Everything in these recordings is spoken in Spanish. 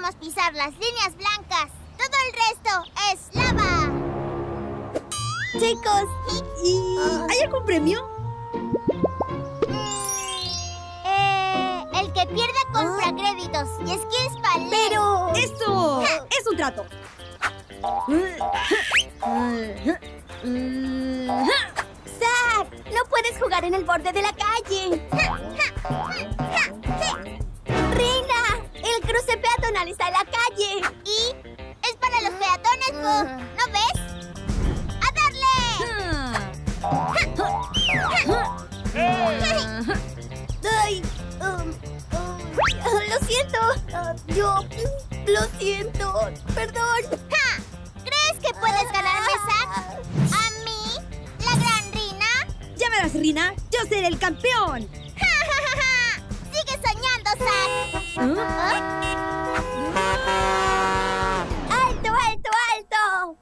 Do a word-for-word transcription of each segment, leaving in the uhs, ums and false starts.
podemos pisar las líneas blancas. Todo el resto es lava. Chicos, ¿y hay algún premio? Eh, el que pierda compra créditos y skills para leer. Pero... ¡Eso! ¡Es un trato! ¡Zack! ¡No puedes jugar en el borde de la calle! ¡Reina! ¡El cruce peatonal está en la calle! Y es para los peatones, Bo. ¿No ves? ¡A darle! ¡Ay! um, um, ¡Lo siento! Uh, yo... ¡Lo siento! ¡Perdón! ¡Ja! ¿Crees que puedes ganarme, Zack? ¿A mí? ¿La gran Rina? ¡Ya verás, Rina! ¡Yo seré el campeón! ¡Ja, ja, ja, ja! ¡Sigue soñando, Zack! ¿Ah? ¡Alto, alto, alto!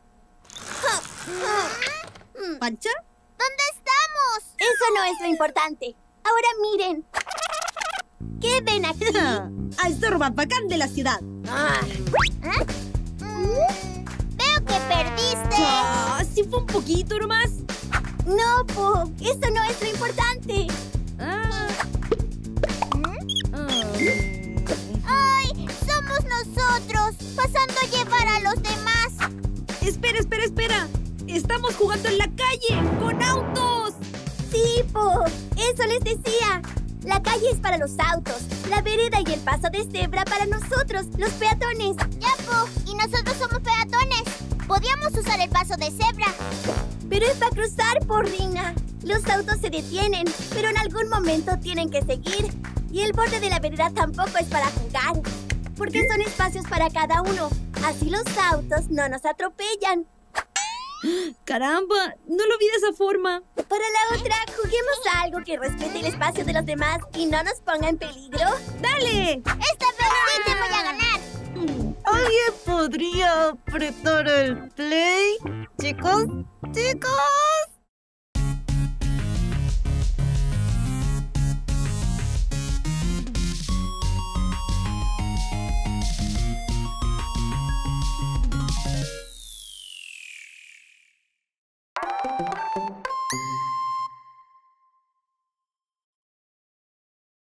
¿Pancha? ¿Dónde estamos? Eso no es lo importante. Ahora miren. ¿Qué ven aquí? ¡Al zorro más bacán de la ciudad! ¿Eh? Mm, veo que perdiste. Ah, sí fue un poquito nomás. No, Po. Eso no es lo importante. Ah. ¡Ay! ¡Somos nosotros! Pasando a llevar a los demás. Espera, espera, espera. Estamos jugando en la calle, con autos. Sí, Po. Eso les decía. La calle es para los autos, la vereda y el paso de cebra para nosotros, los peatones. Ya, Po. Y nosotros somos peatones. Podíamos usar el paso de cebra. Pero es para cruzar, Po, Rina. Los autos se detienen, pero en algún momento tienen que seguir. Y el borde de la vereda tampoco es para jugar, porque son espacios para cada uno. Así los autos no nos atropellan. ¡Caramba! No lo vi de esa forma. Para la otra, juguemos a algo que respete el espacio de los demás y no nos ponga en peligro. ¡Dale! Esta vez sí te voy a ganar. ¿Alguien podría apretar el play? ¿Chicos? ¡Chicos!